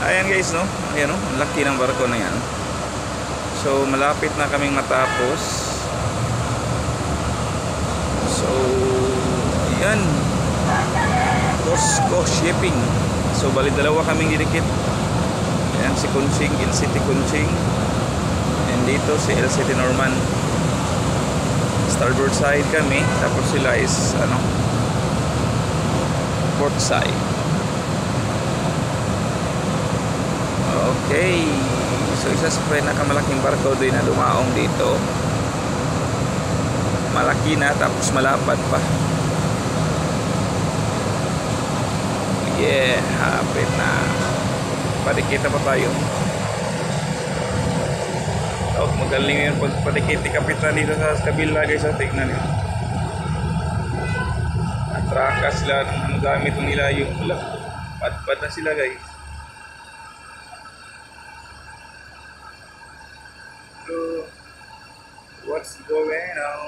Ayan guys, no? Ayan, no? Ang laki ng barko na yan. So, malapit na kaming matapos. So, ayan. Costco Shipping. So, bali dalawa kaming didikit. Ayan, si Kunching, LCT Kunching. And dito si LCT Norman. Starboard side kami. Tapos sila is, port side. Okay. So isa sa pinakamalaking barko din na dumaong dito. Malaki na tapos malapad pa. Yeah, hapit na. Padikita pa tayo. Oh, magaling yung pagpadikit ni Kapitan dito sa kabila guys. So, tignan nyo. Atraka sila ng gamit nila yung padpad na sila guys. So, what's going on?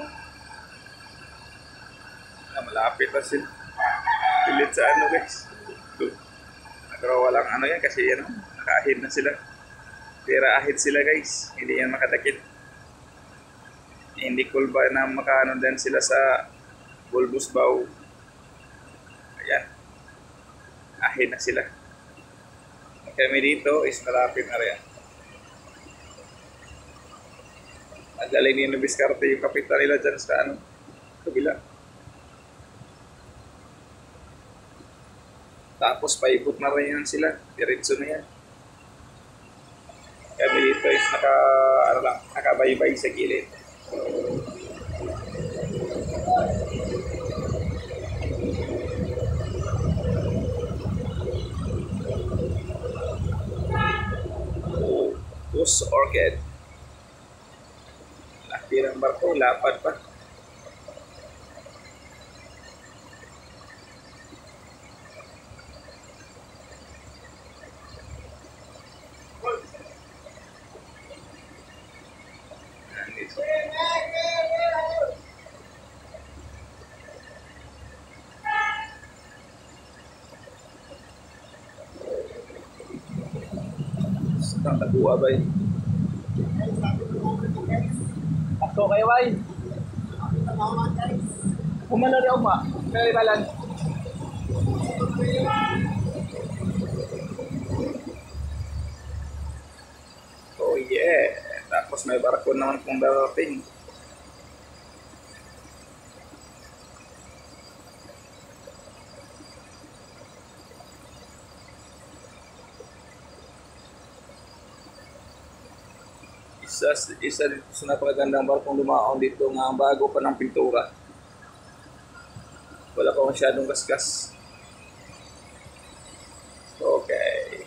Malapit na sila. Pilit sa guys. Pero walang yan kasi nakaahid na sila. Pero ahid sila guys. Hindi yan makadakit. Hindi cool ba na makaano din sila sa bulbous bow. Ayan. Ahid na sila. Kami dito is malapit na rin. Ang galing nila biskarte yung kapitan nila dyan sa kabila. Tapos paikot na rin yan sila. Diretso na yan. Kami dito is nakabaybay sa gilid. Goose Orchid. Laki ng barko, lapad pa. Ang taguwa ba yun? Ako kayo ba yun? Kumano rin ako ba? Kaya balan. Oh yeah. Tapos may barko naman kung darating. Isa dito sa napakagandang barkong dumaon dito nga bago pa ng pintura. Wala pa masyadong gasgas. Okay.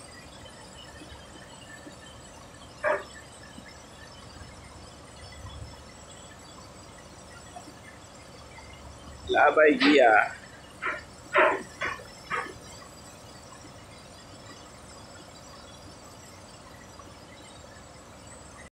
Labay Gia.